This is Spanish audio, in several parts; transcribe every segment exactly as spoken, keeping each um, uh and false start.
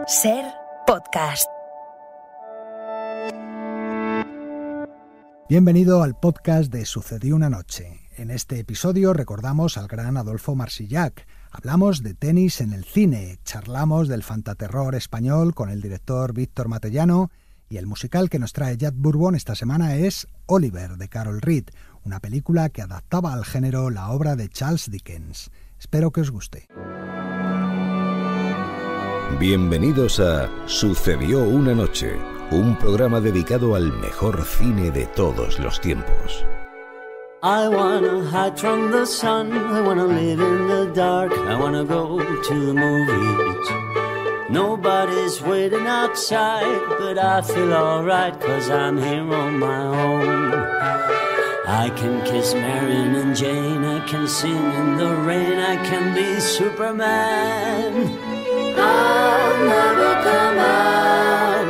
Ser Podcast. Bienvenido al podcast de Sucedió una noche. En este episodio recordamos al gran Adolfo Marsillac. Hablamos de tenis en el cine, charlamos del fantaterror español con el director Víctor Matellano y el musical que nos trae Jack Bourbon esta semana es Oliver, de Carol Reed, una película que adaptaba al género la obra de Charles Dickens. Espero que os guste. Bienvenidos a Sucedió una noche, un programa dedicado al mejor cine de todos los tiempos. I wanna hide from the sun, I wanna live in the dark, I wanna go to the movies. Nobody's waiting outside, but I feel alright, cause I'm here on my own. I can kiss Marion and Jane, I can sing in the rain, I can be Superman. I'll never come out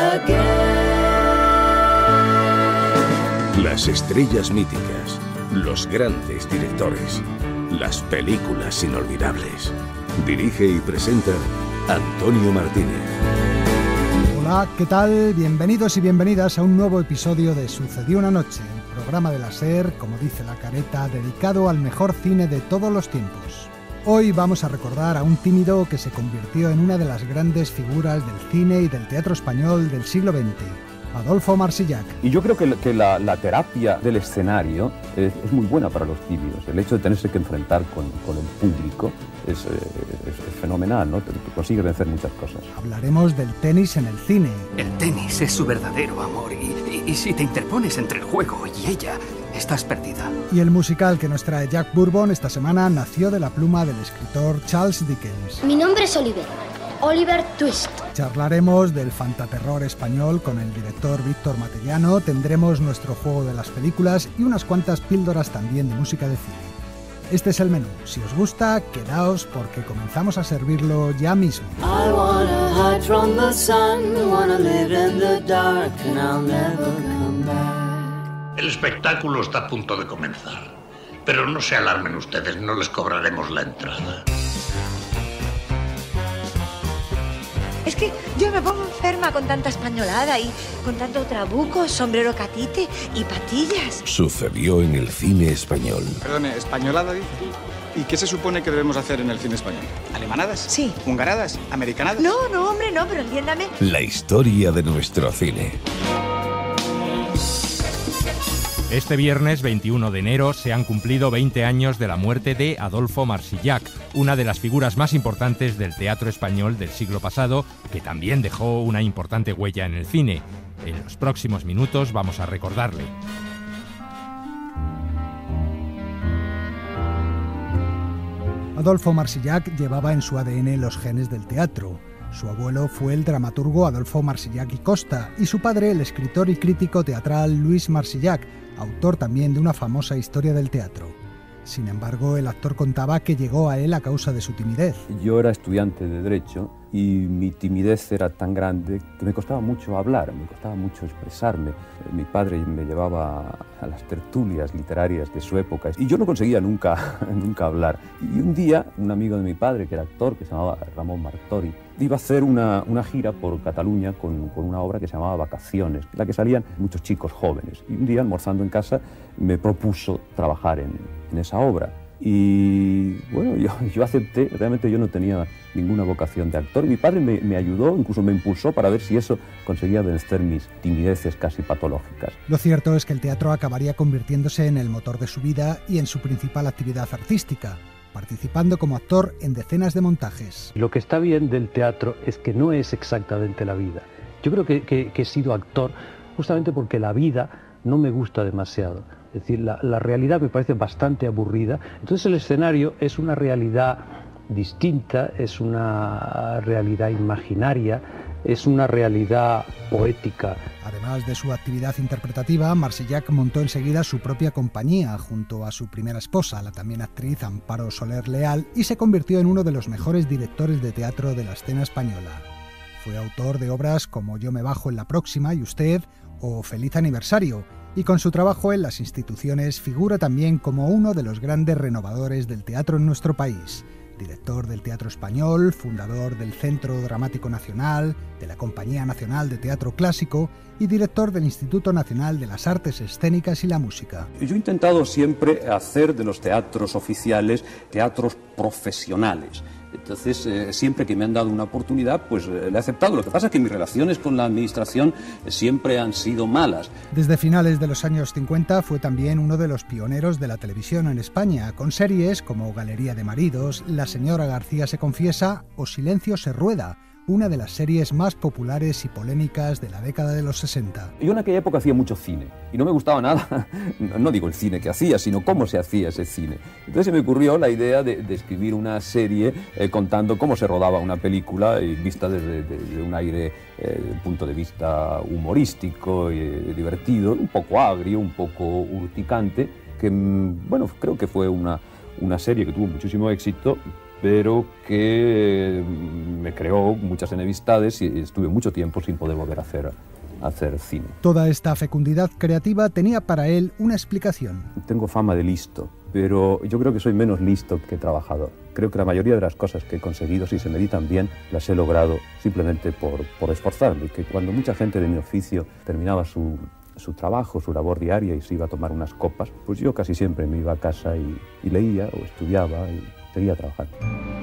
again. Las estrellas míticas, los grandes directores, las películas inolvidables. Dirige y presenta Antonio Martínez. Hola, ¿qué tal? Bienvenidos y bienvenidas a un nuevo episodio de Sucedió una noche, el programa de la SER, como dice la careta, dedicado al mejor cine de todos los tiempos. Hoy vamos a recordar a un tímido que se convirtió en una de las grandes figuras del cine y del teatro español del siglo veinte, Adolfo Marsillac. Y yo creo que, que la, la terapia del escenario es, es muy buena para los tímidos. El hecho de tenerse que enfrentar con, con el público es, es, es fenomenal, ¿no? Te, te consigues vencer muchas cosas. Hablaremos del tenis en el cine. El tenis es su verdadero amor y, y, y si te interpones entre el juego y ella, estás perdida. Y el musical que nos trae Jack Bourbon esta semana nació de la pluma del escritor Charles Dickens. Mi nombre es Oliver, Oliver Twist. Charlaremos del fantaterror español con el director Víctor Matellano, tendremos nuestro juego de las películas y unas cuantas píldoras también de música de cine. Este es el menú. Si os gusta, quedaos porque comenzamos a servirlo ya mismo. I wanna hide from the sun, I wanna live in the dark, and I'll never come back. El espectáculo está a punto de comenzar, pero no se alarmen ustedes, no les cobraremos la entrada. Es que yo me pongo enferma con tanta españolada y con tanto trabuco, sombrero catite y patillas. Sucedió en el cine español. Perdone, ¿españolada dice? ¿Y qué se supone que debemos hacer en el cine español? ¿Alemanadas? Sí. ¿Hungaradas? ¿Americanadas? No, no, hombre, no, pero entiéndame. La historia de nuestro cine. Este viernes veintiuno de enero se han cumplido veinte años de la muerte de Adolfo Marsillac, una de las figuras más importantes del teatro español del siglo pasado, que también dejó una importante huella en el cine. En los próximos minutos vamos a recordarle. Adolfo Marsillac llevaba en su A D N los genes del teatro. Su abuelo fue el dramaturgo Adolfo Marsillac y Costa y su padre el escritor y crítico teatral Luis Marsillac, autor también de una famosa historia del teatro. Sin embargo, el actor contaba que llegó a él a causa de su timidez. Yo era estudiante de Derecho y mi timidez era tan grande que me costaba mucho hablar, me costaba mucho expresarme. Mi padre me llevaba a las tertulias literarias de su época y yo no conseguía nunca, nunca hablar. Y un día, un amigo de mi padre, que era actor, que se llamaba Ramón Martori, iba a hacer una, una gira por Cataluña con, con una obra que se llamaba Vacaciones, en la que salían muchos chicos jóvenes. Y un día, almorzando en casa, me propuso trabajar en, en esa obra. Y bueno, yo, yo acepté. Realmente yo no tenía ninguna vocación de actor. Mi padre me, me ayudó, incluso me impulsó para ver si eso conseguía vencer mis timideces casi patológicas. Lo cierto es que el teatro acabaría convirtiéndose en el motor de su vida y en su principal actividad artística, participando como actor en decenas de montajes. Lo que está bien del teatro es que no es exactamente la vida. Yo creo que, que, que he sido actor justamente porque la vida no me gusta demasiado. Es decir, la, la realidad me parece bastante aburrida. Entonces el escenario es una realidad distinta, es una realidad imaginaria, es una realidad poética. Además de su actividad interpretativa, Marsillac montó enseguida su propia compañía junto a su primera esposa, la también actriz Amparo Soler Leal, y se convirtió en uno de los mejores directores de teatro de la escena española. Fue autor de obras como Yo me bajo en la próxima y Usted o Feliz aniversario, y con su trabajo en las instituciones figura también como uno de los grandes renovadores del teatro en nuestro país. director del Teatro Español, fundador del Centro Dramático Nacional, de la Compañía Nacional de Teatro Clásico y director del Instituto Nacional de las Artes Escénicas y la Música. Yo he intentado siempre hacer de los teatros oficiales teatros profesionales. Entonces, eh, siempre que me han dado una oportunidad, pues eh, la he aceptado. Lo que pasa es que mis relaciones con la administración eh, siempre han sido malas. Desde finales de los años cincuenta fue también uno de los pioneros de la televisión en España, con series como Galería de Maridos, La señora García se confiesa o Silencio se rueda, una de las series más populares y polémicas de la década de los sesenta. Yo en aquella época hacía mucho cine y no me gustaba nada, no digo el cine que hacía, sino cómo se hacía ese cine. Entonces se me ocurrió la idea de, de escribir una serie eh, contando cómo se rodaba una película y vista desde, desde un aire, eh, punto de vista humorístico y eh, divertido, un poco agrio, un poco urticante, que bueno, creo que fue una, una serie que tuvo muchísimo éxito, pero que me creó muchas enemistades y estuve mucho tiempo sin poder volver a hacer, a hacer cine. Toda esta fecundidad creativa tenía para él una explicación. Tengo fama de listo, pero yo creo que soy menos listo que trabajador. Creo que la mayoría de las cosas que he conseguido, si se meditan bien, las he logrado simplemente por, por esforzarme. Que cuando mucha gente de mi oficio terminaba su, su trabajo, su labor diaria y se iba a tomar unas copas, pues yo casi siempre me iba a casa y, y leía o estudiaba y seguía trabajando.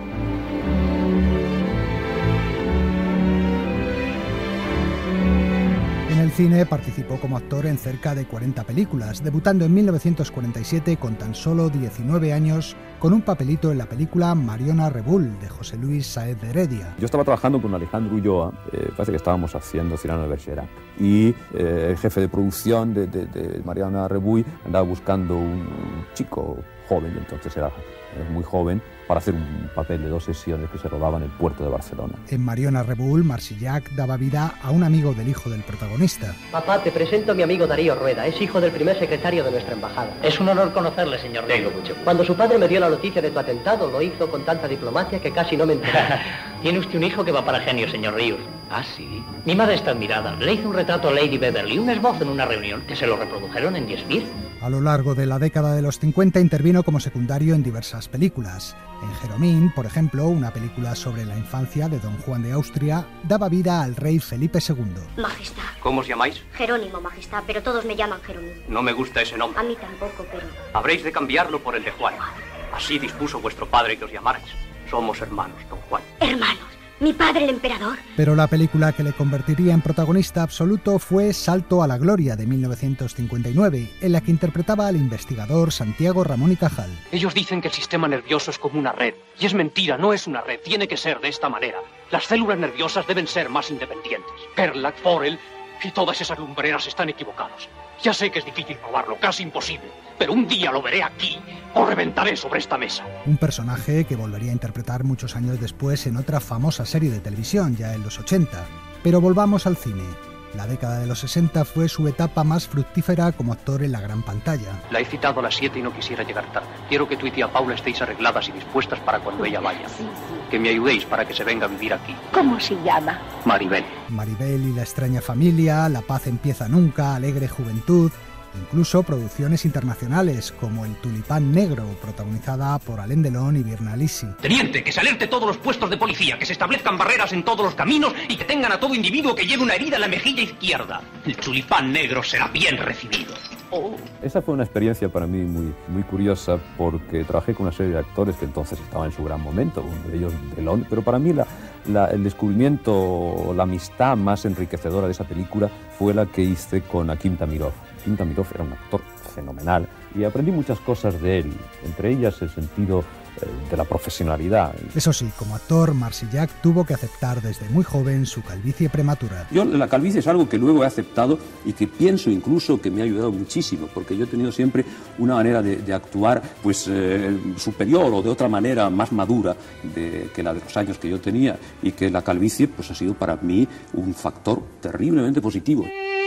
En el cine participó como actor en cerca de cuarenta películas, debutando en mil novecientos cuarenta y siete con tan solo diecinueve años con un papelito en la película Mariona Rebull de José Luis Sáez de Heredia. Yo estaba trabajando con Alejandro Ulloa, eh, parece que estábamos haciendo Cyrano de Bergerac, y eh, el jefe de producción de, de, de Mariona Rebull andaba buscando un chico joven, entonces era muy joven, para hacer un papel de dos sesiones que se rodaban en el puerto de Barcelona. En Mariona Rebull, Marsillac daba vida a un amigo del hijo del protagonista. Papá, te presento a mi amigo Darío Rueda, es hijo del primer secretario de nuestra embajada. Es un honor conocerle, señor Ríos. mucho. Cuando su padre me dio la noticia de tu atentado, lo hizo con tanta diplomacia que casi no me enteré. Tiene usted un hijo que va para genio, señor Ríos. ¿Ah, sí? Mi madre está admirada. Le hizo un retrato a Lady Beverly, un esbozo en una reunión, que se lo reprodujeron en diez mil. A lo largo de la década de los cincuenta intervino como secundario en diversas películas. En Jeromín, por ejemplo, una película sobre la infancia de Don Juan de Austria, daba vida al rey Felipe segundo. Majestad. ¿Cómo os llamáis? Jerónimo, Majestad, pero todos me llaman Jerónimo. No me gusta ese nombre. A mí tampoco, pero... Habréis de cambiarlo por el de Juan. Así dispuso vuestro padre que os llamarais. Somos hermanos, don Juan. Hermanos. ¿Mi padre el emperador? Pero la película que le convertiría en protagonista absoluto fue Salto a la Gloria, de mil novecientos cincuenta y nueve, en la que interpretaba al investigador Santiago Ramón y Cajal. Ellos dicen que el sistema nervioso es como una red. Y es mentira, no es una red, tiene que ser de esta manera. Las células nerviosas deben ser más independientes. Gerlach, Forel y todas esas lumbreras están equivocados. Ya sé que es difícil probarlo, casi imposible, pero un día lo veré aquí o reventaré sobre esta mesa. Un personaje que volvería a interpretar muchos años después en otra famosa serie de televisión, ya en los ochenta. Pero volvamos al cine. La década de los sesenta fue su etapa más fructífera como actor en la gran pantalla. La he citado a las siete y no quisiera llegar tarde. Quiero que tú y tía Paula estéis arregladas y dispuestas para cuando ella vaya. Sí, sí. Que me ayudéis para que se venga a vivir aquí. ¿Cómo se llama? Maribel. Maribel y la extraña familia, La paz empieza nunca, Alegre juventud... Incluso producciones internacionales como El tulipán negro, protagonizada por Alain Delon y Virna Lisi. Teniente, que se alerte todos los puestos de policía, que se establezcan barreras en todos los caminos y que tengan a todo individuo que lleve una herida en la mejilla izquierda. El tulipán negro será bien recibido. Oh. Esa fue una experiencia para mí muy, muy curiosa porque trabajé con una serie de actores que entonces estaban en su gran momento, uno de ellos Delon, pero para mí la, la, el descubrimiento, la amistad más enriquecedora de esa película fue la que hice con Akim Tamirov. Akim Tamirov era un actor fenomenal y aprendí muchas cosas de él, entre ellas el sentido eh, de la profesionalidad. Eso sí, como actor, Marsillac tuvo que aceptar desde muy joven su calvicie prematura. Yo la calvicie es algo que luego he aceptado y que pienso incluso que me ha ayudado muchísimo, porque yo he tenido siempre una manera de, de actuar pues eh, superior o de otra manera más madura de, que la de los años que yo tenía, y que la calvicie pues ha sido para mí un factor terriblemente positivo.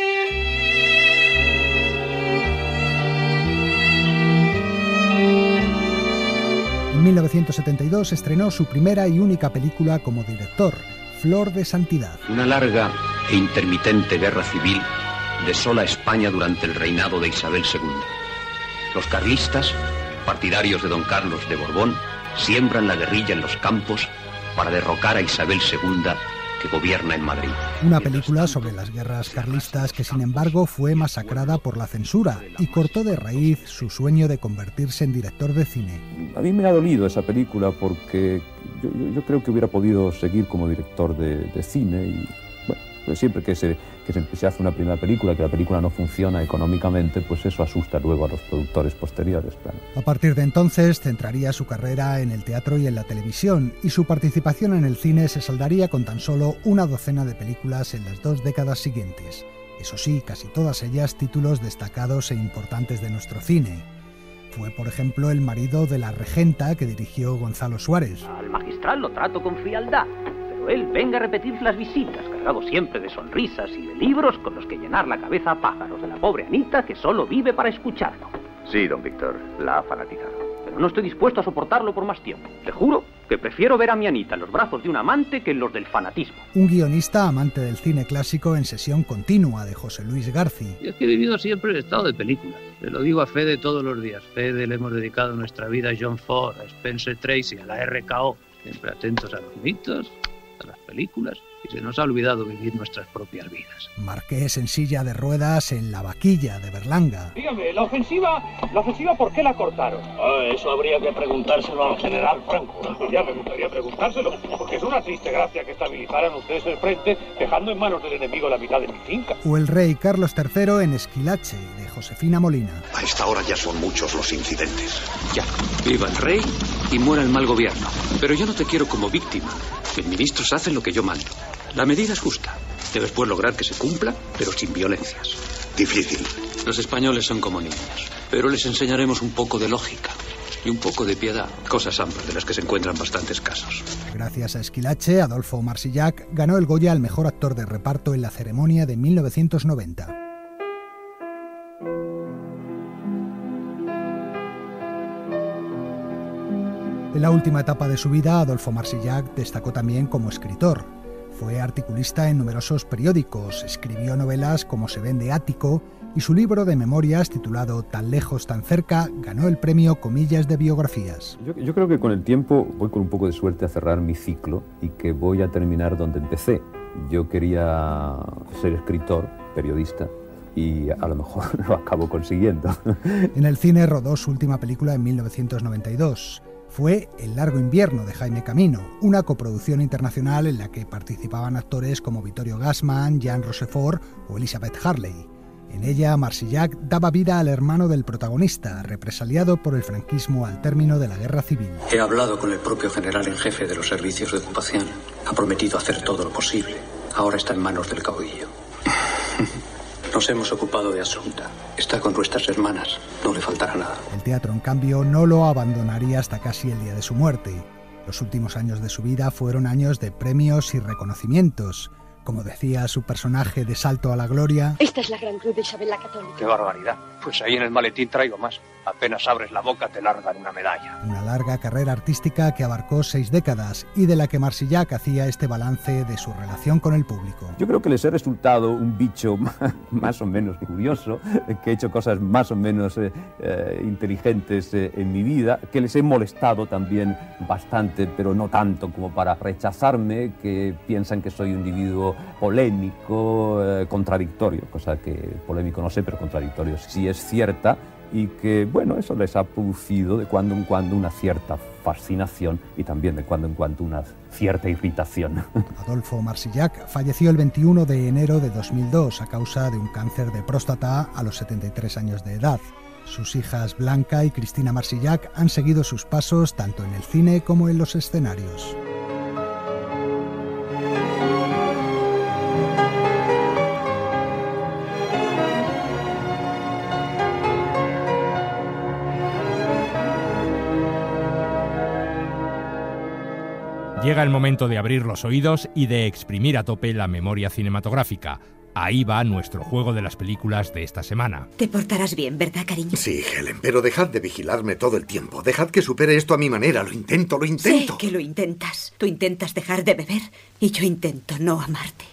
En mil novecientos setenta y dos estrenó su primera y única película como director, Flor de Santidad. Una larga e intermitente guerra civil desola España durante el reinado de Isabel segunda. Los carlistas, partidarios de don Carlos de Borbón, siembran la guerrilla en los campos para derrocar a Isabel segunda, que gobierna en Madrid. Una película sobre las guerras carlistas que, sin embargo, fue masacrada por la censura y cortó de raíz su sueño de convertirse en director de cine. A mí me ha dolido esa película porque yo, yo, yo creo que hubiera podido seguir como director de, de cine y bueno, pues siempre que se, que se, se hace una primera película, que la película no funciona económicamente, pues eso asusta luego a los productores posteriores, claro. A partir de entonces centraría su carrera en el teatro y en la televisión, y su participación en el cine se saldaría con tan solo una docena de películas en las dos décadas siguientes. Eso sí, casi todas ellas títulos destacados e importantes de nuestro cine. Fue, por ejemplo, el marido de la regenta que dirigió Gonzalo Suárez. Al magistral lo trato con frialdad, pero él venga a repetir las visitas, cargado siempre de sonrisas y de libros con los que llenar la cabeza a pájaros de la pobre Anita, que solo vive para escucharlo. Sí, don Víctor, la ha fanatizado. Pero no estoy dispuesto a soportarlo por más tiempo. Le juro que prefiero ver a mi Anita en los brazos de un amante que en los del fanatismo. Un guionista amante del cine clásico en sesión continua, de José Luis Garci. Yo es que he vivido siempre en estado de película. Te lo digo a Fede todos los días. Fede le hemos dedicado nuestra vida a John Ford, a Spencer Tracy, a la R K O. Siempre atentos a los mitos, a las películas, y se nos ha olvidado vivir nuestras propias vidas. Marqués en silla de ruedas en La Vaquilla, de Berlanga. Dígame, la ofensiva, la ofensiva, ¿por qué la cortaron? Ah, eso habría que preguntárselo al general Franco. Ya me gustaría preguntárselo, porque es una triste gracia que estabilizaran ustedes el frente, dejando en manos del enemigo la mitad de mi finca. O el rey Carlos tercero en Esquilache, de Josefina Molina. A esta hora ya son muchos los incidentes. Ya, viva el rey y muera el mal gobierno. Pero yo no te quiero como víctima. Mis ministros hacen lo que yo mando. La medida es justa. Debes pues lograr que se cumpla, pero sin violencias. Difícil. Los españoles son como niños, pero les enseñaremos un poco de lógica y un poco de piedad, cosas ambas de las que se encuentran bastantes casos. Gracias a Esquilache, Adolfo Marsillac ganó el Goya al mejor actor de reparto en la ceremonia de mil novecientos noventa. En la última etapa de su vida, Adolfo Marsillac destacó también como escritor. Fue articulista en numerosos periódicos, escribió novelas como Se vende Ático, y su libro de memorias, titulado Tan lejos, tan cerca, ganó el premio Comillas de Biografías. Yo, yo creo que con el tiempo voy con un poco de suerte a cerrar mi ciclo y que voy a terminar donde empecé. Yo quería ser escritor, periodista, y a lo mejor lo acabo consiguiendo. En el cine rodó su última película en mil novecientos noventa y dos. Fue El largo invierno, de Jaime Camino, una coproducción internacional en la que participaban actores como Vittorio Gassman, Jean Rochefort o Elizabeth Hurley. En ella, Marsillac daba vida al hermano del protagonista, represaliado por el franquismo al término de la Guerra Civil. He hablado con el propio general en jefe de los servicios de ocupación. Ha prometido hacer todo lo posible. Ahora está en manos del caudillo. Nos hemos ocupado de Asunta. Está con nuestras hermanas. No le faltará nada. El teatro, en cambio, no lo abandonaría hasta casi el día de su muerte. Los últimos años de su vida fueron años de premios y reconocimientos. Como decía su personaje de Salto a la Gloria... Esta es la gran cruz de Isabel la Católica. ¡Qué barbaridad! Pues ahí en el maletín traigo más. Apenas abres la boca te largan una medalla. Una larga carrera artística que abarcó seis décadas y de la que Marsillac hacía este balance de su relación con el público. Yo creo que les he resultado un bicho más o menos curioso, que he hecho cosas más o menos eh, eh, inteligentes eh, en mi vida, que les he molestado también bastante, pero no tanto como para rechazarme, que piensan que soy un individuo polémico, eh, contradictorio, cosa que polémico no sé, pero contradictorio sí es cierta, y que, bueno, eso les ha producido de cuando en cuando una cierta fascinación y también de cuando en cuando una cierta irritación. Adolfo Marsillac falleció el veintiuno de enero de dos mil dos a causa de un cáncer de próstata a los setenta y tres años de edad. Sus hijas Blanca y Cristina Marsillac han seguido sus pasos tanto en el cine como en los escenarios. Llega el momento de abrir los oídos y de exprimir a tope la memoria cinematográfica. Ahí va nuestro juego de las películas de esta semana. Te portarás bien, ¿verdad, cariño? Sí, Helen, pero dejad de vigilarme todo el tiempo. Dejad que supere esto a mi manera. Lo intento, lo intento. Sé que lo intentas. Tú intentas dejar de beber y yo intento no amarte.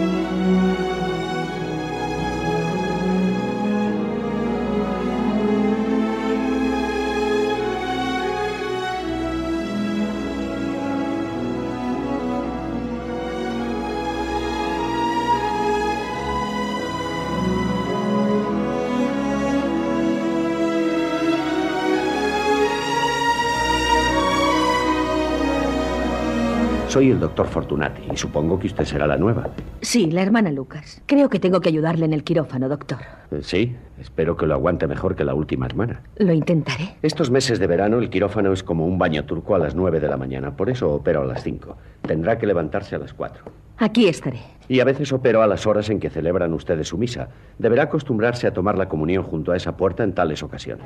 Soy el doctor Fortunati y supongo que usted será la nueva. Sí, la hermana Lucas. Creo que tengo que ayudarle en el quirófano, doctor. Sí, espero que lo aguante mejor que la última hermana. Lo intentaré. Estos meses de verano el quirófano es como un baño turco a las nueve de la mañana. Por eso opero a las cinco. Tendrá que levantarse a las cuatro. Aquí estaré. Y a veces opero a las horas en que celebran ustedes su misa. Deberá acostumbrarse a tomar la comunión junto a esa puerta en tales ocasiones.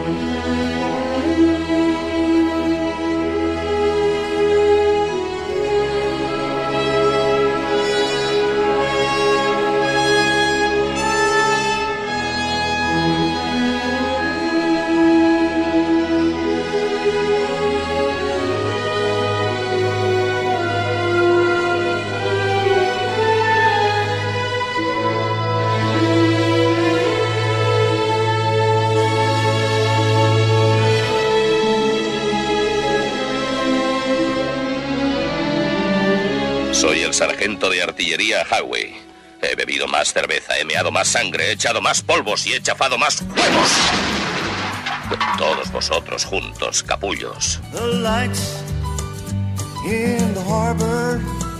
Soy el sargento de artillería Howey. He bebido más cerveza, he meado más sangre, he echado más polvos y he chafado más huevos. Todos vosotros juntos, capullos. The lights in the harbor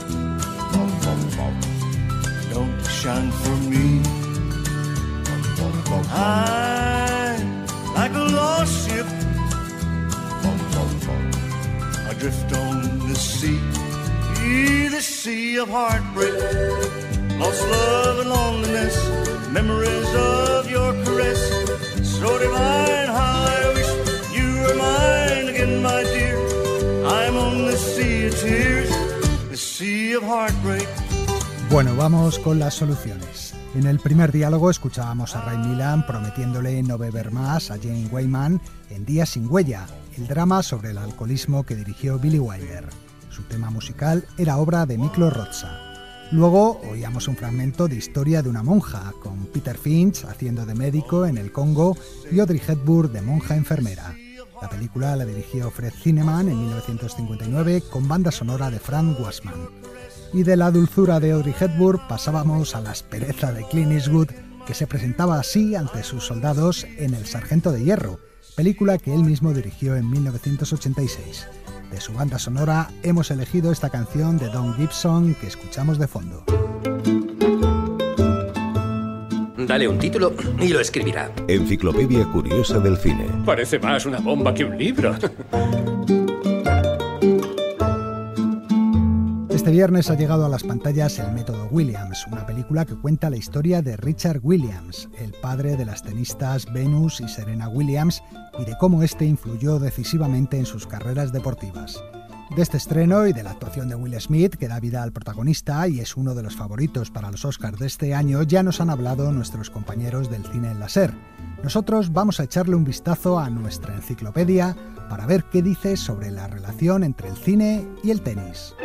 don't shine for me. I'm like a lost ship adrift on the sea. The sea of heartbreak, lost love and loneliness, memories of your caress, so divine how I wish you were mine again, my dear. I'm on the sea of tears, the sea of heartbreak. Bueno, vamos con las soluciones. En el primer diálogo escuchábamos a Ray Milland prometiéndole no beber más a Jane Wyman en Días sin huella, el drama sobre el alcoholismo que dirigió Billy Wilder. Su tema musical era obra de Miklos Rozsa. Luego oíamos un fragmento de Historia de una monja, con Peter Finch haciendo de médico en el Congo y Audrey Hepburn de monja enfermera. La película la dirigió Fred Zinnemann en mil novecientos cincuenta y nueve con banda sonora de Frank Wassman. Y de la dulzura de Audrey Hepburn pasábamos a la aspereza de Clint Eastwood, que se presentaba así ante sus soldados en El Sargento de Hierro, película que él mismo dirigió en mil novecientos ochenta y seis. De su banda sonora hemos elegido esta canción de Don Gibson que escuchamos de fondo. Dale un título y lo escribirá. Enciclopedia Curiosa del Cine. Parece más una bomba que un libro. Este viernes ha llegado a las pantallas El Método Williams, una película que cuenta la historia de Richard Williams, el padre de las tenistas Venus y Serena Williams, y de cómo este influyó decisivamente en sus carreras deportivas. De este estreno y de la actuación de Will Smith, que da vida al protagonista y es uno de los favoritos para los Oscars de este año, ya nos han hablado nuestros compañeros del Cine en la SER. Nosotros vamos a echarle un vistazo a nuestra enciclopedia para ver qué dice sobre la relación entre el cine y el tenis.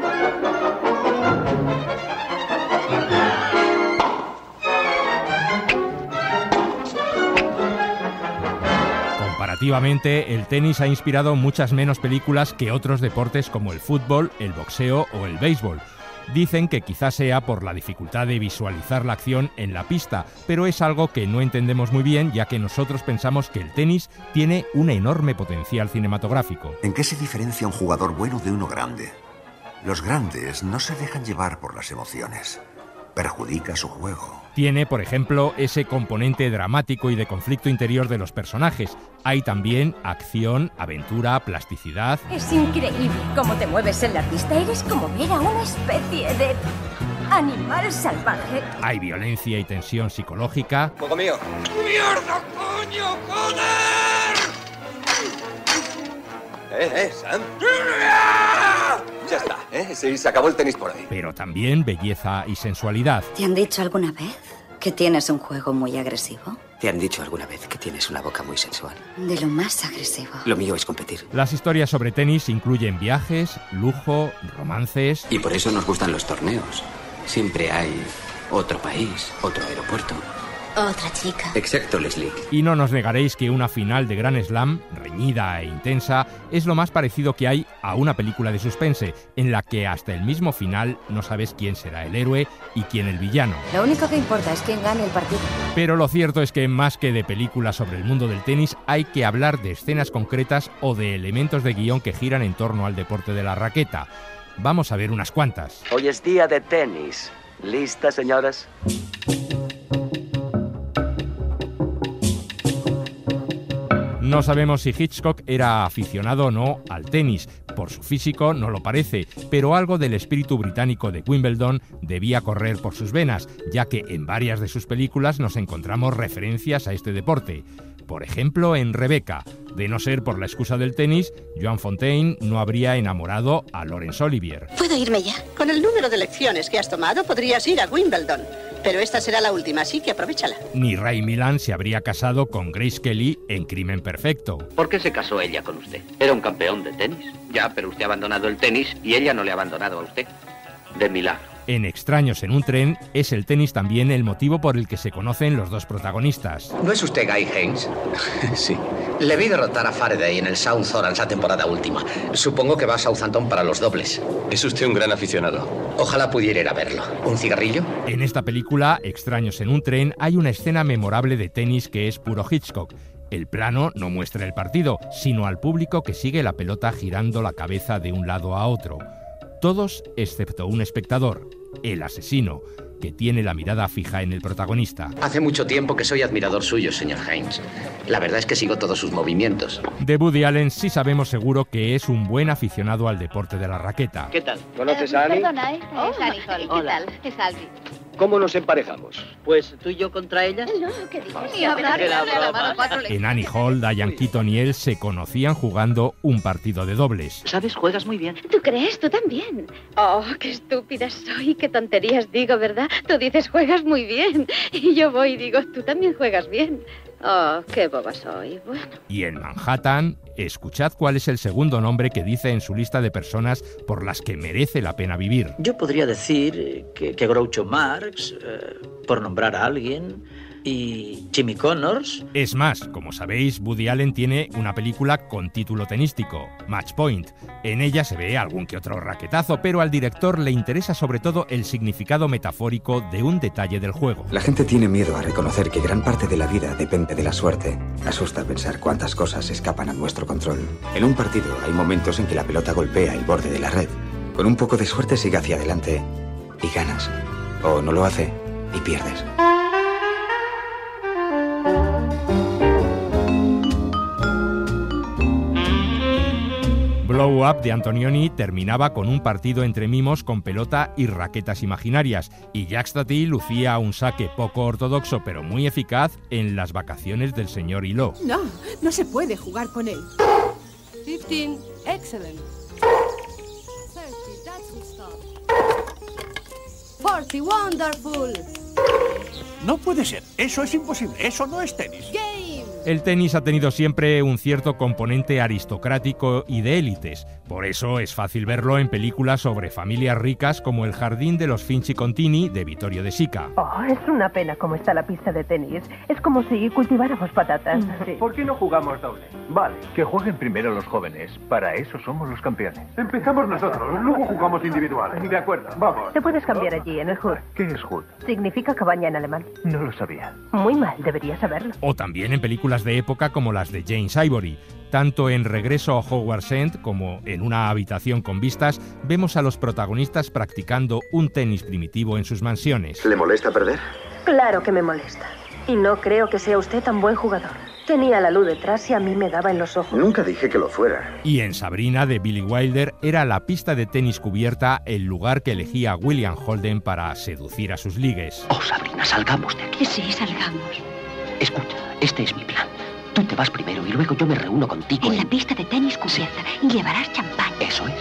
Comparativamente, el tenis ha inspirado muchas menos películas que otros deportes como el fútbol, el boxeo o el béisbol. Dicen que quizás sea por la dificultad de visualizar la acción en la pista, pero es algo que no entendemos muy bien, ya que nosotros pensamos que el tenis tiene un enorme potencial cinematográfico. ¿En qué se diferencia un jugador bueno de uno grande? Los grandes no se dejan llevar por las emociones. Perjudica su juego. Tiene, por ejemplo, ese componente dramático y de conflicto interior de los personajes. Hay también acción, aventura, plasticidad. Es increíble cómo te mueves en la pista. Eres como ver a una especie de animal salvaje. Hay violencia y tensión psicológica. ¡Poco mío! ¡Mierda, coño, joder! Eh, eh, Sam. Ya está, ¿eh? Sí, se acabó el tenis por ahí. Pero también belleza y sensualidad. ¿Te han dicho alguna vez que tienes un juego muy agresivo? ¿Te han dicho alguna vez que tienes una boca muy sensual? De lo más agresivo. Lo mío es competir. Las historias sobre tenis incluyen viajes, lujo, romances... Y por eso nos gustan los torneos. Siempre hay otro país, otro aeropuerto. Otra chica. Exacto, Leslie. Y no nos negaréis que una final de Grand Slam, reñida e intensa, es lo más parecido que hay a una película de suspense, en la que hasta el mismo final no sabes quién será el héroe y quién el villano. Lo único que importa es quién gane el partido. Pero lo cierto es que más que de películas sobre el mundo del tenis, hay que hablar de escenas concretas o de elementos de guión que giran en torno al deporte de la raqueta. Vamos a ver unas cuantas. Hoy es día de tenis. ¿Listas, señoras? No sabemos si Hitchcock era aficionado o no al tenis. Por su físico no lo parece, pero algo del espíritu británico de Wimbledon debía correr por sus venas, ya que en varias de sus películas nos encontramos referencias a este deporte. Por ejemplo, en Rebecca. De no ser por la excusa del tenis, Joan Fontaine no habría enamorado a Laurence Olivier. ¿Puedo irme ya? Con el número de lecciones que has tomado, podrías ir a Wimbledon. Pero esta será la última, así que aprovéchala. Ni Ray Milland se habría casado con Grace Kelly en Crimen Perfecto. ¿Por qué se casó ella con usted? Era un campeón de tenis. Ya, pero usted ha abandonado el tenis y ella no le ha abandonado a usted. De milagro. En Extraños en un tren, es el tenis también el motivo por el que se conocen los dos protagonistas. ¿No es usted Guy Haynes? Sí. Le vi derrotar a Faraday en el South Orange la temporada última. Supongo que va a Southampton para los dobles. Es usted un gran aficionado. Ojalá pudiera ir a verlo. ¿Un cigarrillo? En esta película, Extraños en un tren, hay una escena memorable de tenis que es puro Hitchcock. El plano no muestra el partido, sino al público que sigue la pelota girando la cabeza de un lado a otro. Todos excepto un espectador, el asesino, que tiene la mirada fija en el protagonista. Hace mucho tiempo que soy admirador suyo, señor Haynes. La verdad es que sigo todos sus movimientos. De Woody Allen sí sabemos seguro que es un buen aficionado al deporte de la raqueta. ¿Qué tal? ¿Conoces a Annie? Perdona, ¿eh? Oh, Es Annie Hall. ¿Qué hola. tal? Es Albi. ¿Cómo nos emparejamos? Pues tú y yo contra ella. No, ¿qué dices? Ni hablar, Apenas ni darle la hablar. mano a cuatro En Annie Hall, Diane Keaton y él se conocían jugando un partido de dobles. ¿Sabes? Juegas muy bien. ¿Tú crees? ¿Tú también? Oh, qué estúpida soy, qué tonterías digo, ¿verdad? Tú dices juegas muy bien y yo voy y digo, tú también juegas bien. Oh, qué boba soy. Bueno. Y en Manhattan, escuchad cuál es el segundo nombre que dice en su lista de personas por las que merece la pena vivir. Yo podría decir que, que Groucho Marx, eh, por nombrar a alguien, y Jimmy Connors. Es más, como sabéis, Woody Allen tiene una película con título tenístico, Match Point. En ella se ve algún que otro raquetazo, pero al director le interesa sobre todo el significado metafórico de un detalle del juego. La gente tiene miedo a reconocer que gran parte de la vida depende de la suerte. Asusta pensar cuántas cosas escapan a nuestro control. En un partido hay momentos en que la pelota golpea el borde de la red. Con un poco de suerte sigue hacia adelante y ganas. O no lo hace y pierdes. Blow Up de Antonioni terminaba con un partido entre mimos con pelota y raquetas imaginarias, y Jacques Tati lucía un saque poco ortodoxo pero muy eficaz en Las vacaciones del señor Hulot. No, no se puede jugar con él. quince, excellent. thirty, that's good stuff. cuarenta, wonderful. No puede ser, eso es imposible, eso no es tenis. Game. El tenis ha tenido siempre un cierto componente aristocrático y de élites. Por eso es fácil verlo en películas sobre familias ricas como El jardín de los Finchi-Contini de Vittorio De Sica. Oh, es una pena cómo está la pista de tenis. Es como si cultiváramos patatas. Sí. ¿Por qué no jugamos doble? Vale, que jueguen primero los jóvenes. Para eso somos los campeones. Empezamos nosotros, luego jugamos individual. De acuerdo, vamos. Te puedes cambiar allí, en el Hood. ¿Qué es Hood? Significa cabaña en alemán. No lo sabía. Muy mal, deberías saberlo. O también en películas de época como las de James Ivory. Tanto en Regreso a Hogwarts End como en Una habitación con vistas, vemos a los protagonistas practicando un tenis primitivo en sus mansiones. ¿Le molesta perder? Claro que me molesta. Y no creo que sea usted tan buen jugador. Tenía la luz detrás y a mí me daba en los ojos. Nunca dije que lo fuera. Y en Sabrina, de Billy Wilder, era la pista de tenis cubierta el lugar que elegía William Holden para seducir a sus ligues. Oh, Sabrina, salgamos de aquí. Sí, salgamos. Escucha, este es mi plan. Tú te vas primero y luego yo me reúno contigo En en... la pista de tenis cubierta y llevarás champán. Eso es.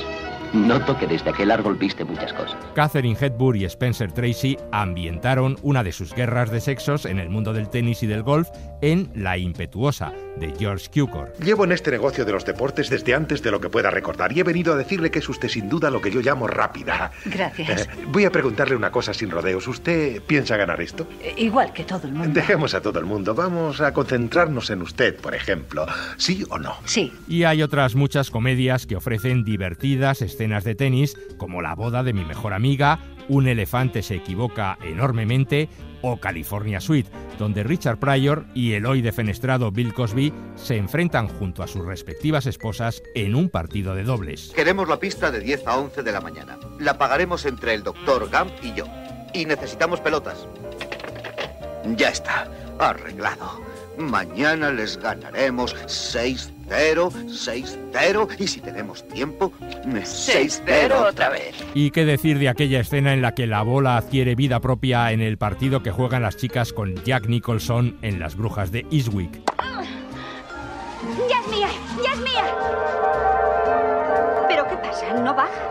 Noto que desde aquel árbol viste muchas cosas. Katharine Hepburn y Spencer Tracy ambientaron una de sus guerras de sexos en el mundo del tenis y del golf en La impetuosa, de George Cukor. Llevo en este negocio de los deportes desde antes de lo que pueda recordar y he venido a decirle que es usted sin duda lo que yo llamo rápida. Gracias. Eh, voy a preguntarle una cosa sin rodeos. ¿Usted piensa ganar esto? Igual que todo el mundo. Dejemos a todo el mundo. Vamos a concentrarnos en usted, por ejemplo. ¿Sí o no? Sí. Y hay otras muchas comedias que ofrecen divertidas escenas de tenis, como La boda de mi mejor amiga, Un elefante se equivoca enormemente o California Suite, donde Richard Pryor y el hoy defenestrado Bill Cosby se enfrentan junto a sus respectivas esposas en un partido de dobles. Queremos la pista de diez a once de la mañana. La pagaremos entre el doctor Gump y yo. Y necesitamos pelotas. Ya está, arreglado. Mañana les ganaremos seis cero, seis cero y si tenemos tiempo, seis cero otra vez. ¿Y qué decir de aquella escena en la que la bola adquiere vida propia en el partido que juegan las chicas con Jack Nicholson en Las brujas de Eastwick? ¡Ya es mía! ¡Ya es mía! ¿Pero qué pasa? ¿No baja?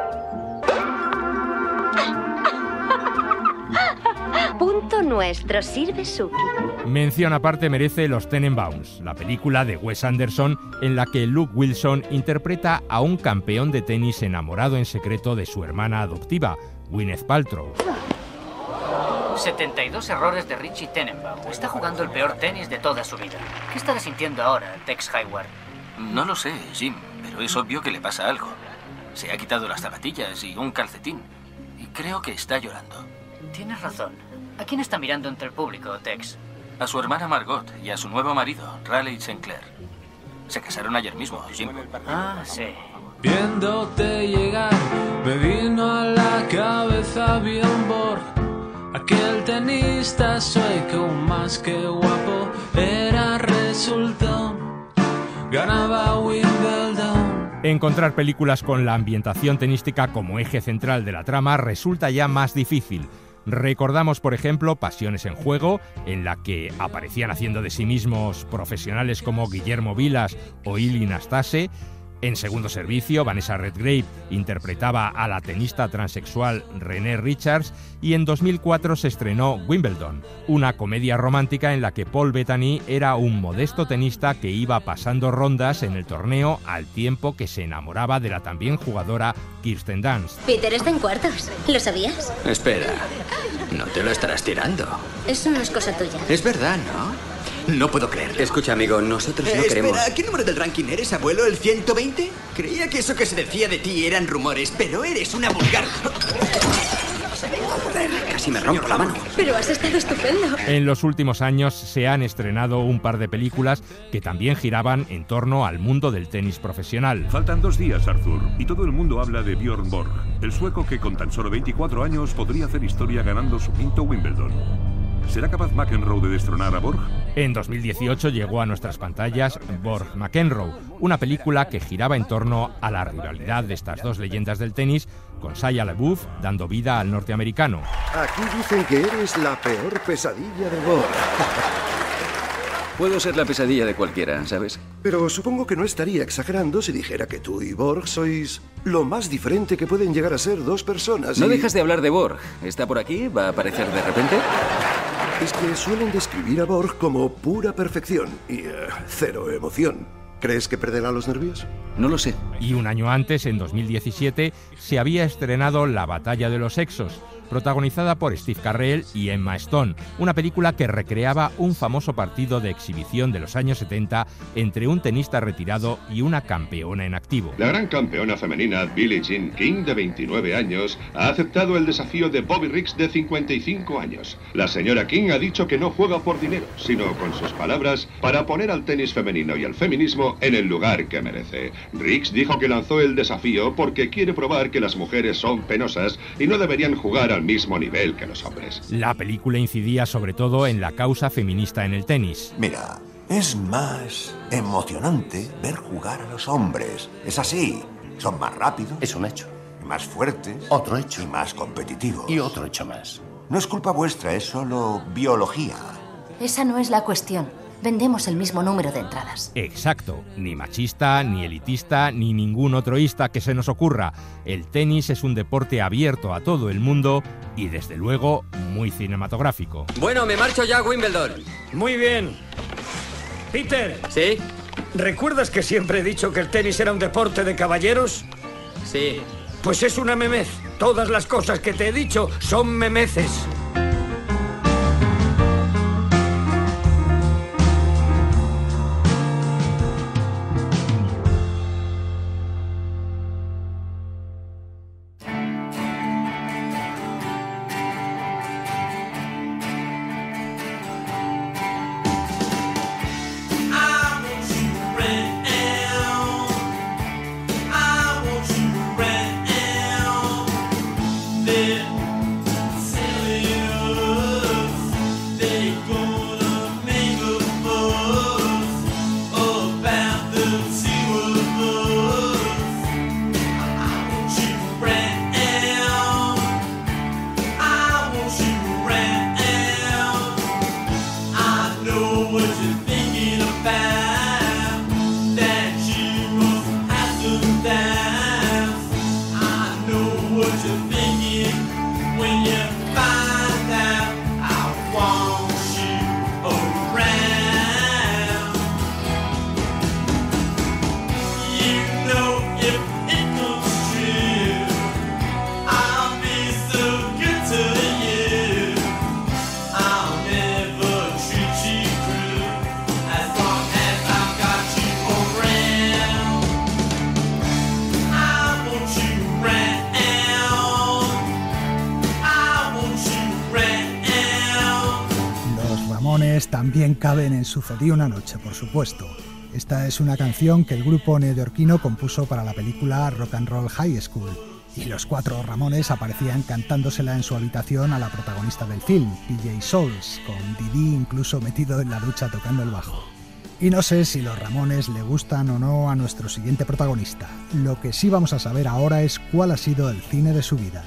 Punto nuestro, sirve Suki. Mención aparte merece Los Tenenbaums, la película de Wes Anderson en la que Luke Wilson interpreta a un campeón de tenis enamorado en secreto de su hermana adoptiva, Gwyneth Paltrow. setenta y dos errores de Richie Tenenbaum. Está jugando el peor tenis de toda su vida. ¿Qué estará sintiendo ahora, Tex Hayward? No lo sé, Jim, pero es obvio que le pasa algo. Se ha quitado las zapatillas y un calcetín. Y creo que está llorando. Tienes razón. ¿A quién está mirando entre el público, Tex? A su hermana Margot y a su nuevo marido, Raleigh Sinclair. Se casaron ayer mismo, Jim. Ah, sí. Viéndote llegar, me vino a la cabeza Bjorn Borg. Aquel tenista sueco más que guapo era resultó. Ganaba Wimbledon. Encontrar películas con la ambientación tenística como eje central de la trama resulta ya más difícil. Recordamos, por ejemplo, Pasiones en juego, en la que aparecían haciendo de sí mismos profesionales como Guillermo Vilas o Ili Nastase. En Segundo Servicio, Vanessa Redgrave interpretaba a la tenista transexual Renee Richards y en dos mil cuatro se estrenó Wimbledon, una comedia romántica en la que Paul Bettany era un modesto tenista que iba pasando rondas en el torneo al tiempo que se enamoraba de la también jugadora Kirsten Dunst. Peter está en cuartos. ¿Lo sabías? Espera, no te lo estarás tirando. Eso no es cosa tuya. Es verdad, ¿no? No puedo creerlo. Escucha, amigo, nosotros no eh, queremos... Espera, ¿qué número del ranking eres, abuelo? ¿El ciento veinte? Creía que eso que se decía de ti eran rumores, pero eres una vulgar... Joder, casi me rompo la mano. Pero has estado estupendo. En los últimos años se han estrenado un par de películas que también giraban en torno al mundo del tenis profesional. Faltan dos días, Arthur, y todo el mundo habla de Bjorn Borg, el sueco que con tan solo veinticuatro años podría hacer historia ganando su quinto Wimbledon. ¿Será capaz McEnroe de destronar a Borg? En dos mil dieciocho llegó a nuestras pantallas Borg-McEnroe, una película que giraba en torno a la rivalidad de estas dos leyendas del tenis, con Shia LaBeouf dando vida al norteamericano. Aquí dicen que eres la peor pesadilla de Borg. Puedo ser la pesadilla de cualquiera, ¿sabes? Pero supongo que no estaría exagerando si dijera que tú y Borg sois lo más diferente que pueden llegar a ser dos personas. No y... dejas de hablar de Borg. ¿Está por aquí? ¿Va a aparecer de repente? Es que suelen describir a Borg como pura perfección y uh, cero emoción. ¿Crees que perderá los nervios? No lo sé. Y un año antes, en dos mil diecisiete, se había estrenado La batalla de los sexos, protagonizada por Steve Carell y Emma Stone, una película que recreaba un famoso partido de exhibición de los años setenta entre un tenista retirado y una campeona en activo. La gran campeona femenina Billie Jean King, de veintinueve años, ha aceptado el desafío de Bobby Riggs, de cincuenta y cinco años. La señora King ha dicho que no juega por dinero, sino, con sus palabras, para poner al tenis femenino y al feminismo en el lugar que merece. Riggs dijo que lanzó el desafío porque quiere probar que las mujeres son penosas y no deberían jugar al mismo nivel que los hombres. La película incidía sobre todo en la causa feminista en el tenis. Mira, es más emocionante ver jugar a los hombres. Es así. Son más rápidos. Es un hecho. Más fuertes. Otro hecho. Y más competitivos. Y otro hecho más. No es culpa vuestra, es solo biología. Esa no es la cuestión. vendemos el mismo número de entradas. Exacto, ni machista, ni elitista, ni ningún otro ista que se nos ocurra. El tenis es un deporte abierto a todo el mundo y desde luego muy cinematográfico. Bueno, me marcho ya a Wimbledon. Muy bien. Peter. ¿Sí? ¿Recuerdas que siempre he dicho que el tenis era un deporte de caballeros? Sí. Pues es una memez. Todas las cosas que te he dicho son memeces. También caben en Sucedió una noche, por supuesto. Esta es una canción que el grupo neoyorquino compuso para la película Rock and Roll High School, y los cuatro Ramones aparecían cantándosela en su habitación a la protagonista del film, P J Soles, con Didi incluso metido en la ducha tocando el bajo. Y no sé si los Ramones le gustan o no a nuestro siguiente protagonista. Lo que sí vamos a saber ahora es cuál ha sido el cine de su vida.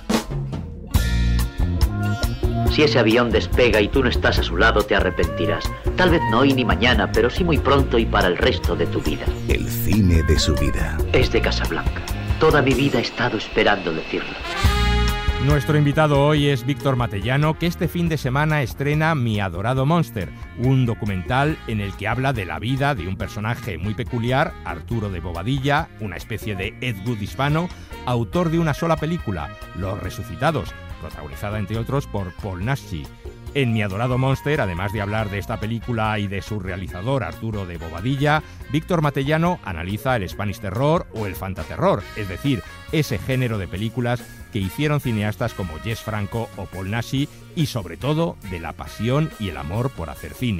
Si ese avión despega y tú no estás a su lado, te arrepentirás. Tal vez no hoy ni mañana, pero sí muy pronto y para el resto de tu vida. El cine de su vida. Es de Casablanca. Toda mi vida he estado esperando decirlo. Nuestro invitado hoy es Víctor Matellano, que este fin de semana estrena Mi adorado Monster, un documental en el que habla de la vida de un personaje muy peculiar, Arturo de Bobadilla, una especie de Ed Wood hispano, autor de una sola película, Los Resucitados, protagonizada entre otros por Paul Naschy. En Mi adorado Monster, además de hablar de esta película y de su realizador Arturo de Bobadilla, Víctor Matellano analiza el Spanish Terror o el Fantaterror, es decir, ese género de películas que hicieron cineastas como Jess Franco o Paul Naschy y sobre todo de la pasión y el amor por hacer cine.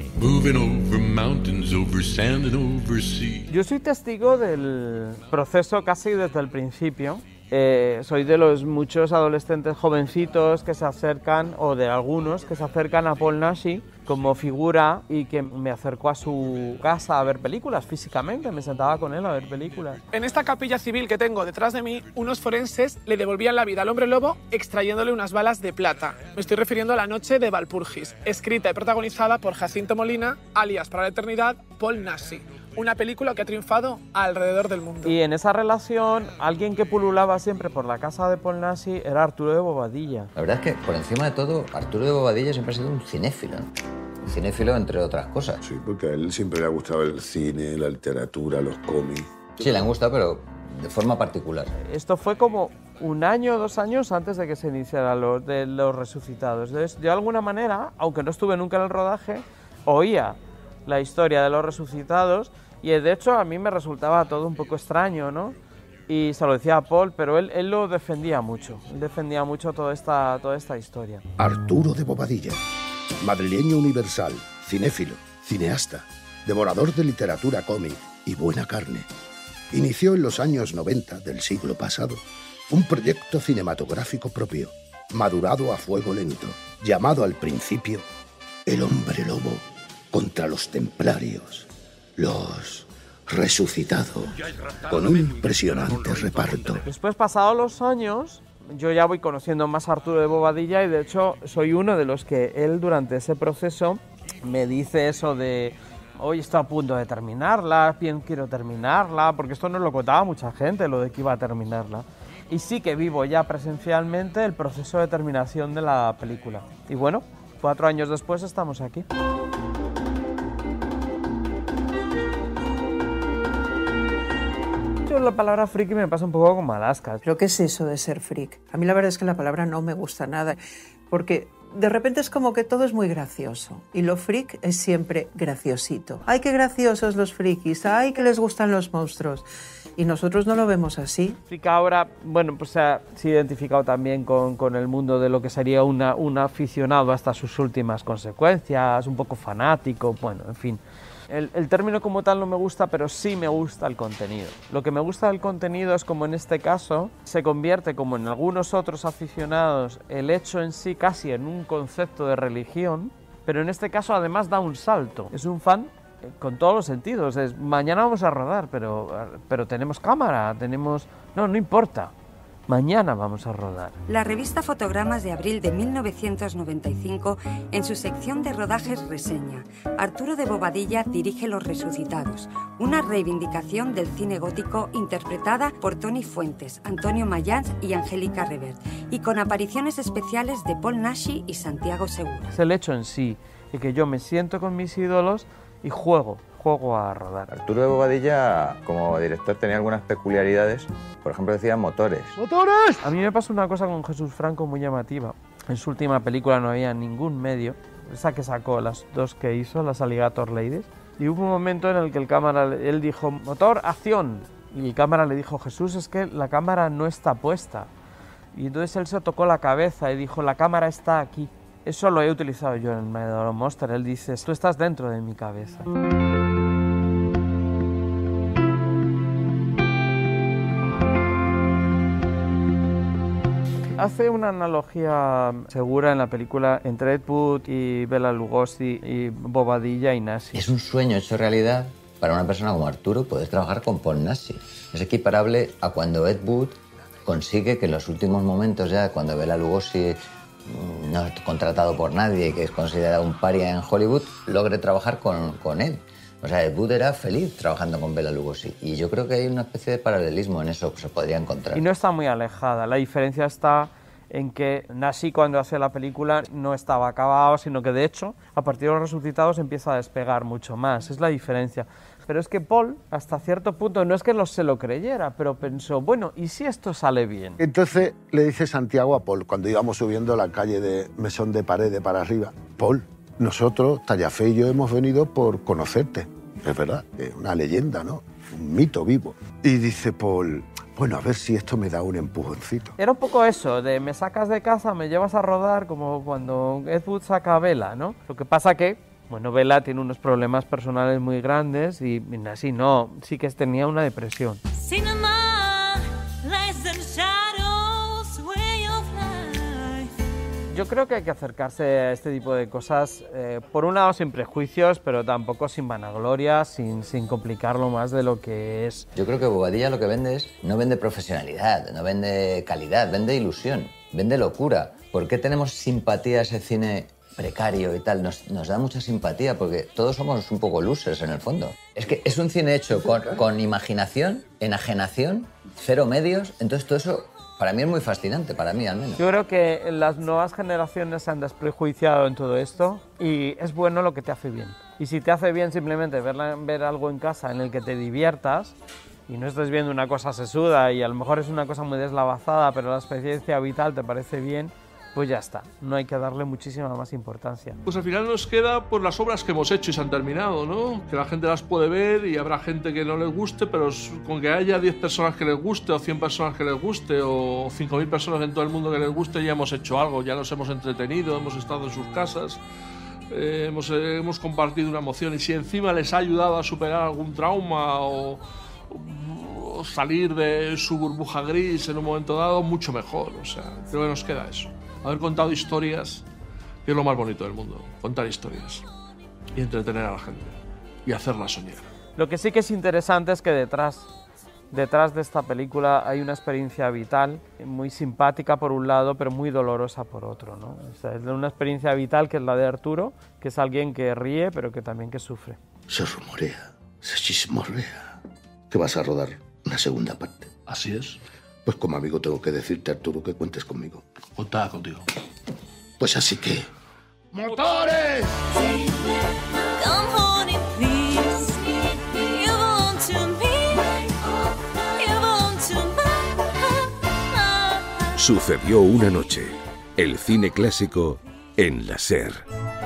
Yo soy testigo del proceso casi desde el principio. Eh, soy de los muchos adolescentes jovencitos que se acercan, o de algunos que se acercan a Paul Naschy como figura y que me acercó a su casa a ver películas físicamente, me sentaba con él a ver películas. En esta capilla civil que tengo detrás de mí, unos forenses le devolvían la vida al hombre lobo extrayéndole unas balas de plata. Me estoy refiriendo a La noche de Valpurgis, escrita y protagonizada por Jacinto Molina, alias para la eternidad Paul Naschy. Una película que ha triunfado alrededor del mundo. Y en esa relación, alguien que pululaba siempre por la casa de Paul Naschy era Arturo de Bobadilla. La verdad es que, por encima de todo, Arturo de Bobadilla siempre ha sido un cinéfilo. Un cinéfilo, entre otras cosas. Sí, porque a él siempre le ha gustado el cine, la literatura, los cómics. Sí, le han gustado, pero de forma particular. Esto fue como un año o dos años antes de que se iniciara lo de Los Resucitados. Entonces, de alguna manera, aunque no estuve nunca en el rodaje, oía la historia de Los Resucitados. Y de hecho a mí me resultaba todo un poco extraño, ¿no? Y se lo decía a Paul, pero él, él lo defendía mucho. Él defendía mucho toda esta, toda esta historia. Arturo de Bobadilla, madrileño universal, cinéfilo, cineasta, devorador de literatura, cómic y buena carne. Inició en los años noventa del siglo pasado un proyecto cinematográfico propio, madurado a fuego lento, llamado al principio El hombre lobo contra los templarios. Los Resucitados, con un impresionante reparto. Después, pasados los años, yo ya voy conociendo más a Arturo de Bobadilla y de hecho soy uno de los que él durante ese proceso me dice eso de hoy estoy a punto de terminarla, bien quiero terminarla, porque esto no lo contaba mucha gente, lo de que iba a terminarla. Y sí que vivo ya presencialmente el proceso de terminación de la película. Y bueno, cuatro años después estamos aquí. Yo la palabra friki me pasa un poco como Alaska. ¿Pero qué es eso de ser freak? A mí la verdad es que la palabra no me gusta nada, porque de repente es como que todo es muy gracioso. Y lo freak es siempre graciosito. ¡Ay, qué graciosos los frikis! ¡Ay, que les gustan los monstruos! Y nosotros no lo vemos así. Freak ahora, bueno, pues se ha, se ha identificado también con, con el mundo de lo que sería una, un aficionado hasta sus últimas consecuencias, un poco fanático, bueno, en fin. El, el término como tal no me gusta, pero sí me gusta el contenido. Lo que me gusta del contenido es como en este caso se convierte, como en algunos otros aficionados, el hecho en sí casi en un concepto de religión, pero en este caso además da un salto. Es un fan con todos los sentidos. Es, mañana vamos a rodar, pero, pero tenemos cámara, tenemos... No, no importa. Mañana vamos a rodar. La revista Fotogramas de abril de mil novecientos noventa y cinco, en su sección de rodajes, reseña: Arturo de Bobadilla dirige Los Resucitados, una reivindicación del cine gótico interpretada por Toni Fuentes, Antonio Mayans y Angélica Revert, y con apariciones especiales de Paul Naschy y Santiago Segura. Es el hecho en sí, de que yo me siento con mis ídolos y juego, juego a rodar. Arturo de Bobadilla, como director, tenía algunas peculiaridades. Por ejemplo, decía motores. ¡Motores! A mí me pasa una cosa con Jesús Franco muy llamativa. En su última película no había ningún medio. Esa que sacó, las dos que hizo, las Alligator Ladies. Y hubo un momento en el que el cámara, él dijo, motor, acción. Y el cámara le dijo, Jesús, es que la cámara no está puesta. Y entonces él se tocó la cabeza y dijo, la cámara está aquí. Eso lo he utilizado yo en Medoro Monster. Él dice, tú estás dentro de mi cabeza. Hace una analogía segura en la película entre Ed Wood y Bela Lugosi y Bobadilla y Naschy. Es un sueño hecho realidad para una persona como Arturo poder trabajar con Paul Naschy. Es equiparable a cuando Ed Wood consigue que en los últimos momentos, ya cuando Bela Lugosi no es contratado por nadie, que es considerado un paria en Hollywood, logre trabajar con, con él. O sea, Ed Wood era feliz trabajando con Bela Lugosi. Y yo creo que hay una especie de paralelismo en eso que se podría encontrar. Y no está muy alejada. La diferencia está en que Naschy, cuando hace la película, no estaba acabado, sino que de hecho, a partir de Los Resucitados empieza a despegar mucho más. Es la diferencia. Pero es que Paul, hasta cierto punto, no es que se lo creyera, pero pensó, bueno, ¿y si esto sale bien? Entonces le dice Santiago a Paul, cuando íbamos subiendo la calle de Mesón de Paredes para arriba, Paul, nosotros, Tallafé y yo, hemos venido por conocerte. Es verdad, es una leyenda, ¿no? Un mito vivo. Y dice Paul, bueno, a ver si esto me da un empujoncito. Era un poco eso, de me sacas de casa, me llevas a rodar, como cuando Ed Wood saca a Bela, ¿no? Lo que pasa que, bueno, Bela tiene unos problemas personales muy grandes y así no, sí que tenía una depresión. Yo creo que hay que acercarse a este tipo de cosas, eh, por un lado sin prejuicios, pero tampoco sin vanagloria, sin, sin complicarlo más de lo que es. Yo creo que Bobadilla lo que vende es, no vende profesionalidad, no vende calidad, vende ilusión, vende locura. ¿Por qué tenemos simpatía a ese cine precario y tal? Nos, nos da mucha simpatía porque todos somos un poco losers en el fondo. Es que es un cine hecho con, con imaginación, enajenación, cero medios, entonces todo eso... Para mí es muy fascinante, para mí al menos. Yo creo que las nuevas generaciones se han desprejuiciado en todo esto y es bueno lo que te hace bien. Y si te hace bien simplemente ver, ver algo en casa en el que te diviertas y no estés viendo una cosa sesuda y a lo mejor es una cosa muy deslavazada, pero la experiencia vital te parece bien, pues ya está. No hay que darle muchísima más importancia. Pues al final nos queda por las obras que hemos hecho y se han terminado, ¿no? Que la gente las puede ver y habrá gente que no les guste, pero con que haya diez personas que les guste o cien personas que les guste o cinco mil personas en todo el mundo que les guste, ya hemos hecho algo, ya nos hemos entretenido, hemos estado en sus casas, eh, hemos, eh, hemos compartido una emoción y si encima les ha ayudado a superar algún trauma o, o salir de su burbuja gris en un momento dado, mucho mejor. O sea, creo que nos queda eso. Haber contado historias, que es lo más bonito del mundo, contar historias y entretener a la gente y hacerla soñar. Lo que sí que es interesante es que detrás, detrás de esta película hay una experiencia vital muy simpática por un lado, pero muy dolorosa por otro, ¿no? O sea, es una experiencia vital que es la de Arturo, que es alguien que ríe, pero que también que sufre. se rumorea, se chismorrea que vas a rodar una segunda parte. Así es. Pues como amigo tengo que decirte, Arturo, que cuentes conmigo. Contaba contigo. Pues así que... ¡Motores! Sucedió una noche. El cine clásico en la SER.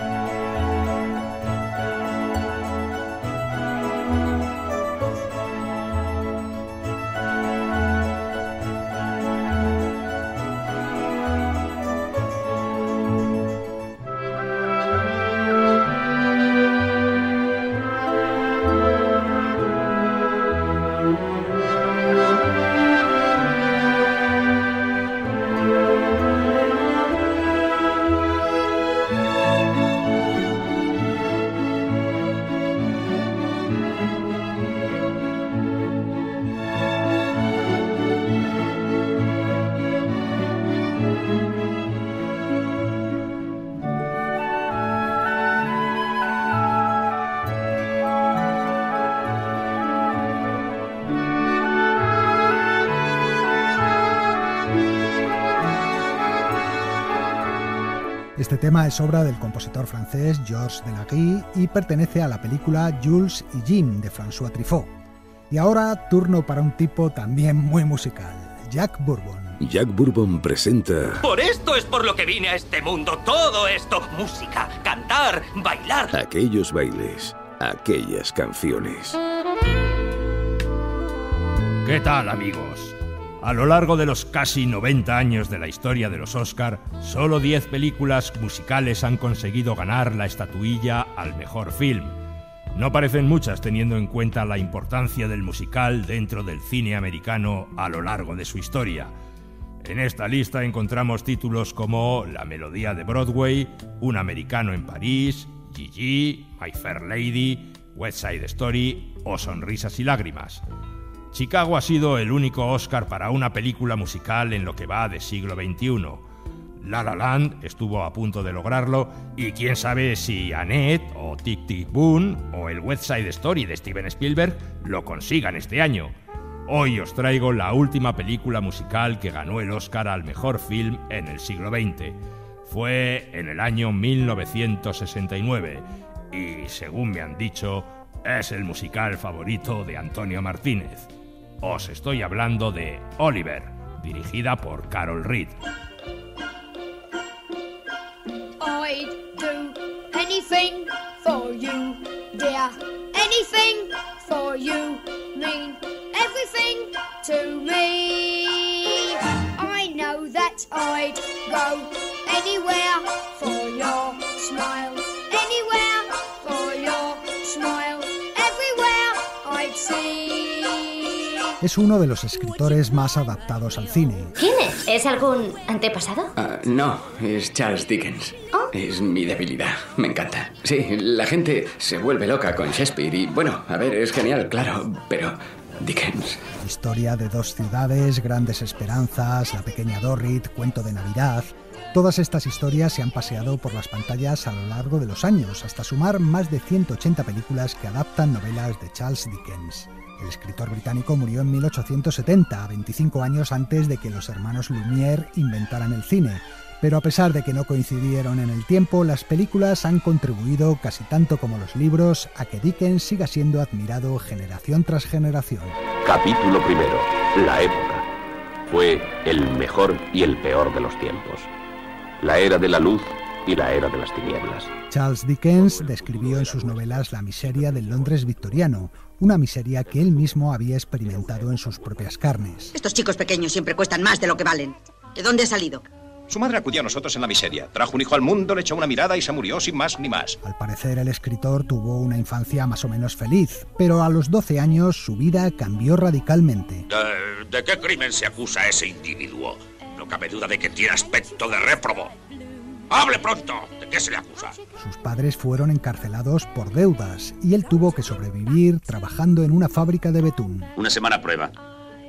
Este tema es obra del compositor francés Georges Delarue y pertenece a la película Jules y Jim de François Truffaut. Y ahora, turno para un tipo también muy musical, Jack Bourbon. Jack Bourbon presenta... Por esto es por lo que vine a este mundo, todo esto, música, cantar, bailar. Aquellos bailes, aquellas canciones. ¿Qué tal, amigos? A lo largo de los casi noventa años de la historia de los Oscar, solo diez películas musicales han conseguido ganar la estatuilla al mejor film. No parecen muchas teniendo en cuenta la importancia del musical dentro del cine americano a lo largo de su historia. En esta lista encontramos títulos como La melodía de Broadway, Un americano en París, Gigi, My Fair Lady, West Side Story o Sonrisas y lágrimas. Chicago ha sido el único Oscar para una película musical en lo que va de siglo veintiuno. La La Land estuvo a punto de lograrlo y quién sabe si Annette o Tic Tic Boom o el West Side Story de Steven Spielberg lo consigan este año. Hoy os traigo la última película musical que ganó el Oscar al mejor film en el siglo veinte. Fue en el año mil novecientos sesenta y nueve y, según me han dicho, es el musical favorito de Antonio Martínez. Os estoy hablando de Oliver, dirigida por Carol Reed. I'd do anything for you, dear. Anything for you, mean everything to me. I know that I'd go anywhere for your smile. Anywhere for your smile. Everywhere I'd see. Es uno de los escritores más adaptados al cine. ¿Quién es? ¿Es algún antepasado? Uh, no, es Charles Dickens. ¿Oh? Es mi debilidad, me encanta. Sí, la gente se vuelve loca con Shakespeare y, bueno, a ver, es genial, claro, pero Dickens... Historia de dos ciudades, grandes esperanzas, La pequeña Dorrit, Cuento de Navidad... Todas estas historias se han paseado por las pantallas a lo largo de los años, hasta sumar más de ciento ochenta películas que adaptan novelas de Charles Dickens. El escritor británico murió en mil ochocientos setenta, veinticinco años antes de que los hermanos Lumière inventaran el cine. Pero a pesar de que no coincidieron en el tiempo, las películas han contribuido casi tanto como los libros a que Dickens siga siendo admirado generación tras generación. Capítulo primero. La época. Fue el mejor y el peor de los tiempos. La era de la luz y la era de las tinieblas. Charles Dickens describió en sus novelas la miseria del Londres victoriano, una miseria que él mismo había experimentado en sus propias carnes. Estos chicos pequeños siempre cuestan más de lo que valen. ¿De dónde ha salido? Su madre acudió a nosotros en la miseria. Trajo un hijo al mundo, le echó una mirada y se murió sin más ni más. Al parecer, el escritor tuvo una infancia más o menos feliz, pero a los doce años su vida cambió radicalmente. ¿De, de qué crimen se acusa a ese individuo? No cabe duda de que tiene aspecto de réprobo. ¡Hable pronto! ¿De qué se le acusa? Sus padres fueron encarcelados por deudas y él tuvo que sobrevivir trabajando en una fábrica de betún. Una semana a prueba.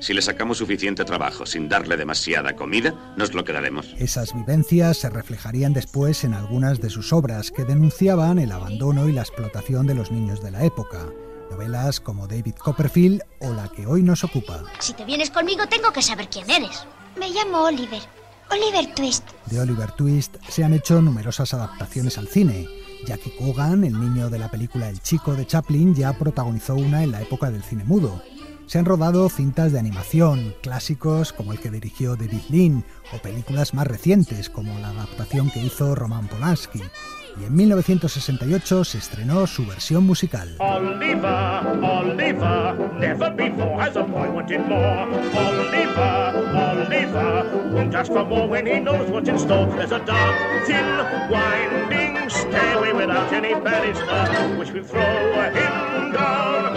Si le sacamos suficiente trabajo sin darle demasiada comida, nos lo quedaremos. Esas vivencias se reflejarían después en algunas de sus obras que denunciaban el abandono y la explotación de los niños de la época. Novelas como David Copperfield o la que hoy nos ocupa. Si te vienes conmigo, tengo que saber quién eres. Me llamo Oliver. Oliver Twist. De Oliver Twist se han hecho numerosas adaptaciones al cine. Jackie Coogan, el niño de la película El Chico de Chaplin, ya protagonizó una en la época del cine mudo. Se han rodado cintas de animación, clásicos como el que dirigió David Lean, o películas más recientes como la adaptación que hizo Roman Polanski. Y en mil novecientos sesenta y ocho se estrenó su versión musical. Oliver, Oliver, never before has a boy wanted more. Oliver, Oliver, won't ask for more when he knows what's in store. There's a dark, thin, winding stairway without any banister, which will throw him down.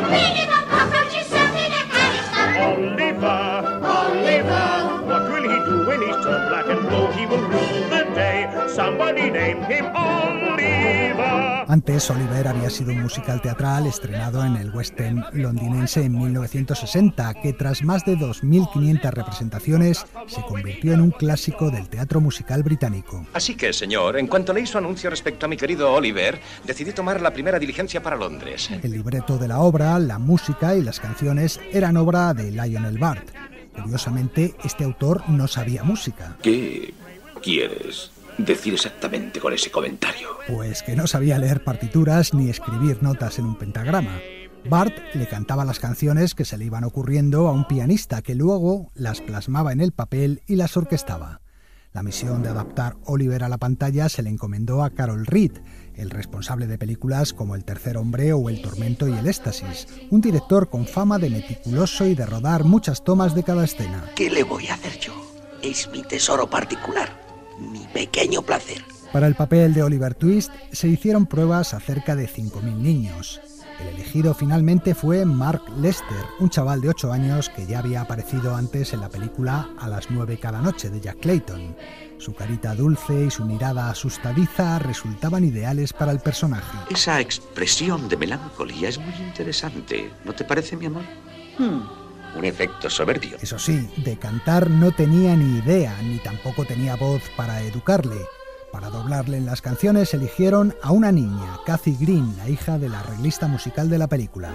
Oliver, Oliver, what will he do when he's turned black and blue? He will rule the day. Somebody name him Oliver. Antes, Oliver había sido un musical teatral estrenado en el West End londinense en mil novecientos sesenta, que tras más de dos mil quinientas representaciones se convirtió en un clásico del teatro musical británico. Así que, señor, en cuanto leí su anuncio respecto a mi querido Oliver, decidí tomar la primera diligencia para Londres. El libreto de la obra, la música y las canciones eran obra de Lionel Bart. Curiosamente, este autor no sabía música. ¿Qué quieres decir exactamente con ese comentario? Pues que no sabía leer partituras ni escribir notas en un pentagrama. Bart le cantaba las canciones que se le iban ocurriendo a un pianista que luego las plasmaba en el papel y las orquestaba. La misión de adaptar Oliver a la pantalla se le encomendó a Carol Reed, el responsable de películas como El tercer hombre o El tormento y el éxtasis, un director con fama de meticuloso y de rodar muchas tomas de cada escena. ¿Qué le voy a hacer yo? Es mi tesoro particular, mi pequeño placer. Para el papel de Oliver Twist se hicieron pruebas a cerca de cinco mil niños. El elegido finalmente fue Mark Lester, un chaval de ocho años que ya había aparecido antes en la película A las nueve cada noche de Jack Clayton. Su carita dulce y su mirada asustadiza resultaban ideales para el personaje. Esa expresión de melancolía es muy interesante, ¿no te parece, mi amor? Hmm. Un efecto soberbio. Eso sí, de cantar no tenía ni idea, ni tampoco tenía voz para educarle. Para doblarle en las canciones eligieron a una niña, Kathy Green, la hija del arreglista musical de la película.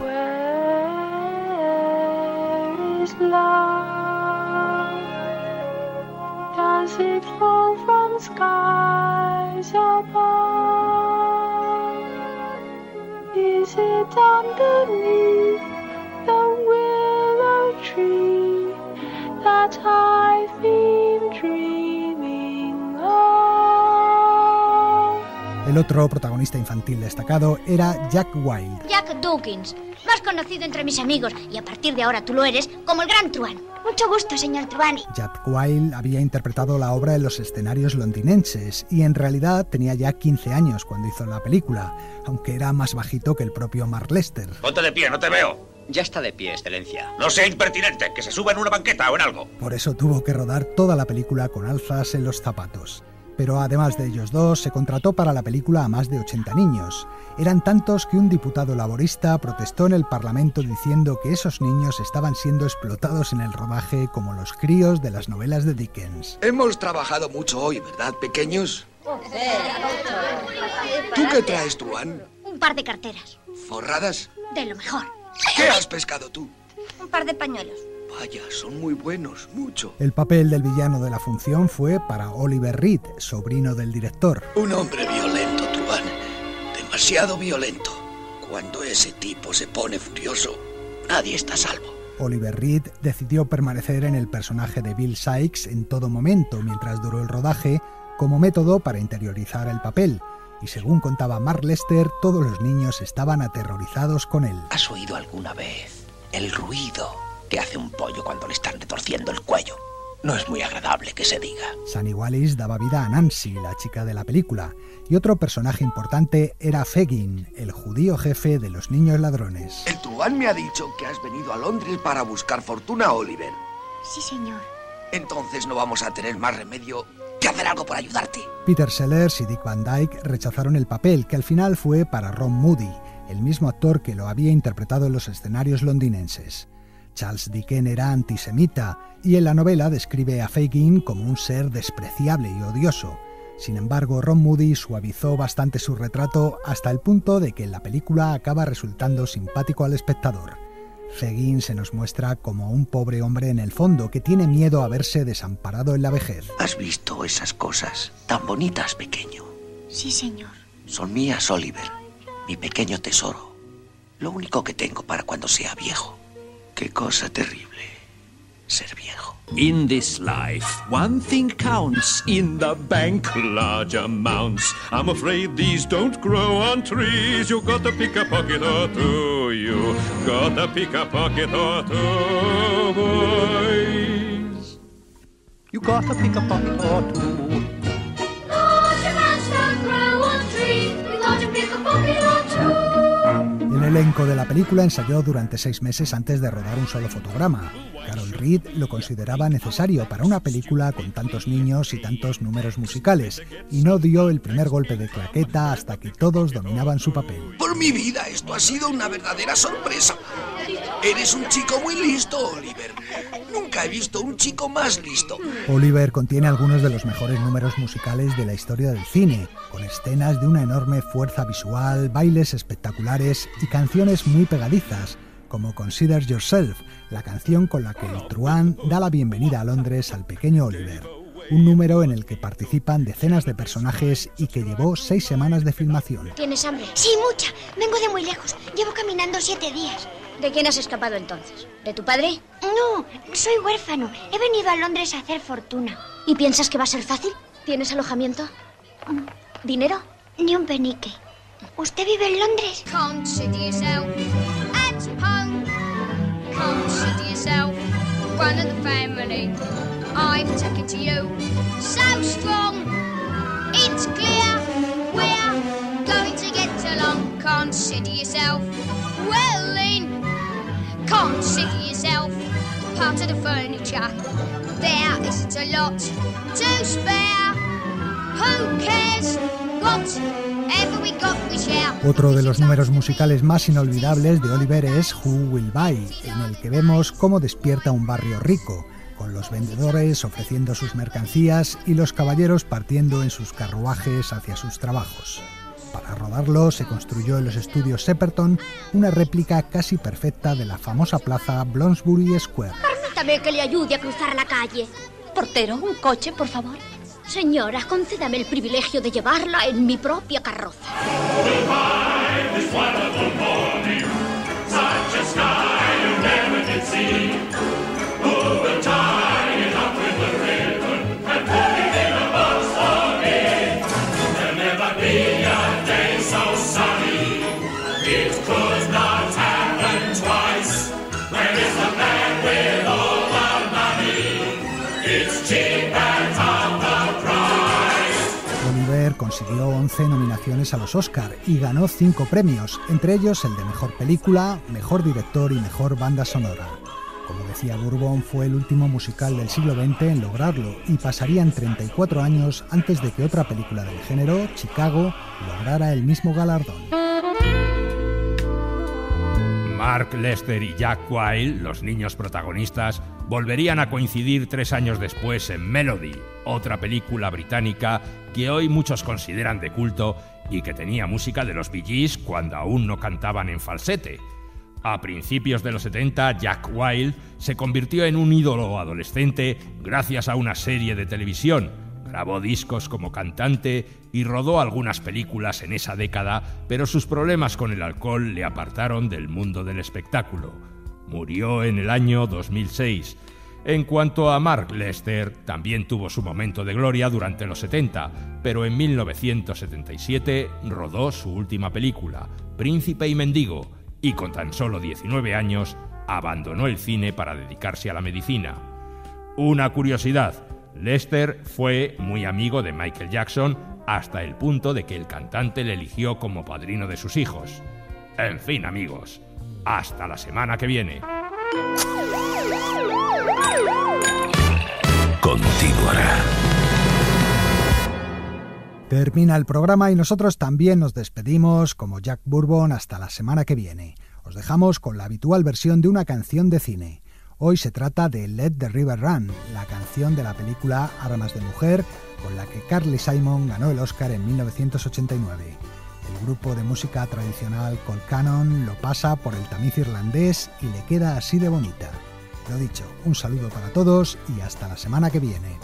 Where is love? Does it fall from skies above? Is it underneath the willow tree that I've been dreaming of? El otro protagonista infantil destacado era Jack Wilde. Jack Dawkins, más conocido entre mis amigos, y a partir de ahora tú lo eres, como el Gran Truán. Mucho gusto, señor Truán. Jack Wilde había interpretado la obra en los escenarios londinenses y en realidad tenía ya quince años cuando hizo la película, aunque era más bajito que el propio Mark Lester. Ponte de pie, no te veo. Ya está de pie, excelencia. No sea impertinente, que se suba en una banqueta o en algo. Por eso tuvo que rodar toda la película con alzas en los zapatos. Pero además de ellos dos, se contrató para la película a más de ochenta niños. Eran tantos que un diputado laborista protestó en el Parlamento diciendo que esos niños estaban siendo explotados en el rodaje como los críos de las novelas de Dickens. Hemos trabajado mucho hoy, ¿verdad, pequeños? ¿Tú qué traes, Truán? Un par de carteras. ¿Forradas? De lo mejor. ¿Qué has pescado tú? Un par de pañuelos. Vaya, son muy buenos, mucho. El papel del villano de la función fue para Oliver Reed, sobrino del director. Un hombre violento, Truán. Demasiado violento. Cuando ese tipo se pone furioso, nadie está a salvo. Oliver Reed decidió permanecer en el personaje de Bill Sikes en todo momento mientras duró el rodaje, como método para interiorizar el papel. Y según contaba Mark Lester, todos los niños estaban aterrorizados con él. ¿Has oído alguna vez el ruido que hace un pollo cuando le están retorciendo el cuello? No es muy agradable que se diga. Sunny Wallis daba vida a Nancy, la chica de la película, y otro personaje importante era Fagin, el judío jefe de los niños ladrones. El Truán me ha dicho que has venido a Londres para buscar fortuna, Oliver. Sí, señor. Entonces no vamos a tener más remedio que hacer algo por ayudarte. Peter Sellers y Dick Van Dyke rechazaron el papel, que al final fue para Ron Moody, el mismo actor que lo había interpretado en los escenarios londinenses. Charles Dickens era antisemita y en la novela describe a Fagin como un ser despreciable y odioso. Sin embargo, Ron Moody suavizó bastante su retrato hasta el punto de que en la película acaba resultando simpático al espectador. Fagin se nos muestra como un pobre hombre en el fondo que tiene miedo a verse desamparado en la vejez. ¿Has visto esas cosas tan bonitas, pequeño? Sí, señor. Son mías, Oliver. Mi pequeño tesoro. Lo único que tengo para cuando sea viejo. Qué cosa terrible ser viejo. In this life, one thing counts. In the bank, large amounts. I'm afraid these don't grow on trees. You gotta pick a pocket or two. You gotta pick a pocket or two, boys. You gotta pick a pocket or two. Large amounts don't grow on trees. You gotta pick a pocket or two. El elenco de la película ensayó durante seis meses antes de rodar un solo fotograma. Carol Reed lo consideraba necesario para una película con tantos niños y tantos números musicales, y no dio el primer golpe de claqueta hasta que todos dominaban su papel. Por mi vida, esto ha sido una verdadera sorpresa. Eres un chico muy listo, Oliver. Nunca he visto un chico más listo. Oliver contiene algunos de los mejores números musicales de la historia del cine, con escenas de una enorme fuerza visual, bailes espectaculares y canciones muy pegadizas, como Consider Yourself, la canción con la que el truán da la bienvenida a Londres al pequeño Oliver. Un número en el que participan decenas de personajes y que llevó seis semanas de filmación. ¿Tienes hambre? Sí, mucha. Vengo de muy lejos. Llevo caminando siete días. ¿De quién has escapado entonces? ¿De tu padre? No, soy huérfano. He venido a Londres a hacer fortuna. ¿Y piensas que va a ser fácil? ¿Tienes alojamiento? ¿Dinero? Ni un penique. ¿Usted vive en Londres? Consider yourself at home. Consider yourself one of the family. I've taken to you so strong. It's clear we're going to get along. Consider yourself well in. Consider yourself part of the furniture. There isn't a lot to spare. Who cares? Whatever we got, we share. Otro de los números musicales más inolvidables de Oliver es Who Will Buy, en el que vemos cómo despierta un barrio rico, con los vendedores ofreciendo sus mercancías y los caballeros partiendo en sus carruajes hacia sus trabajos. Para rodarlo se construyó en los estudios Shepperton una réplica casi perfecta de la famosa plaza Bloomsbury Square. Permítame que le ayude a cruzar la calle. Portero, un coche, por favor. Señora, concédame el privilegio de llevarla en mi propia carroza. Oliver consiguió once nominaciones a los Oscar y ganó cinco premios, entre ellos el de Mejor Película, Mejor Director y Mejor Banda Sonora. Como decía Bourbon, fue el último musical del siglo veinte en lograrlo y pasarían treinta y cuatro años antes de que otra película del género, Chicago, lograra el mismo galardón. Mark Lester y Jack Wild, los niños protagonistas, volverían a coincidir tres años después en Melody, otra película británica que hoy muchos consideran de culto y que tenía música de los Bee Gees cuando aún no cantaban en falsete. A principios de los setenta, Jack Wild se convirtió en un ídolo adolescente gracias a una serie de televisión. Grabó discos como cantante y rodó algunas películas en esa década, pero sus problemas con el alcohol le apartaron del mundo del espectáculo. Murió en el año dos mil seis. En cuanto a Mark Lester, también tuvo su momento de gloria durante los setenta, pero en mil novecientos setenta y siete rodó su última película, Príncipe y Mendigo, y con tan solo diecinueve años abandonó el cine para dedicarse a la medicina. Una curiosidad: Lester fue muy amigo de Michael Jackson hasta el punto de que el cantante le eligió como padrino de sus hijos. En fin, amigos, hasta la semana que viene. Continuará. Termina el programa y nosotros también nos despedimos como Jack Bourbon hasta la semana que viene. Os dejamos con la habitual versión de una canción de cine. Hoy se trata de Let the River Run, la canción de la película Armas de Mujer, con la que Carly Simon ganó el Oscar en mil novecientos ochenta y nueve. El grupo de música tradicional Colcannon lo pasa por el tamiz irlandés y le queda así de bonita. Lo dicho, un saludo para todos y hasta la semana que viene.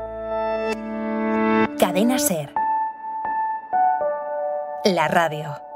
Cadena SER. La radio.